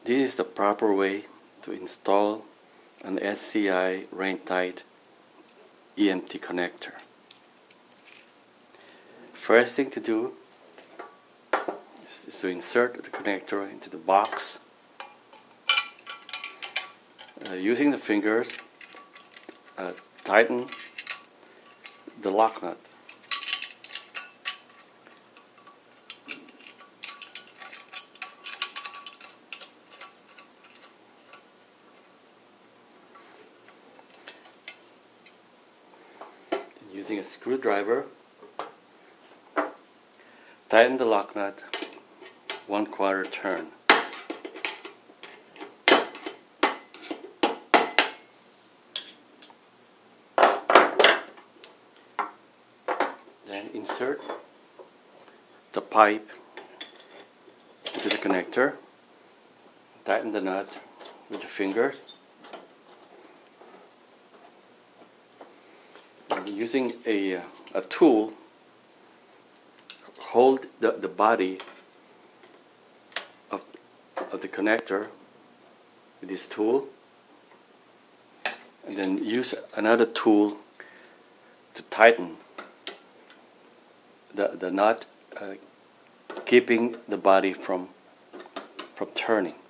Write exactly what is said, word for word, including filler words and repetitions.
This is the proper way to install an S C I Rain-Tight E M T connector. First thing to do is to insert the connector into the box. Uh, using the fingers, uh, tighten the lock nut. Using a screwdriver, tighten the lock nut one quarter turn. Then insert the pipe into the connector. Tighten the nut with the fingers. And using a, a tool, hold the, the body of, of the connector with this tool, and then use another tool to tighten the, the nut, uh, keeping the body from, from turning.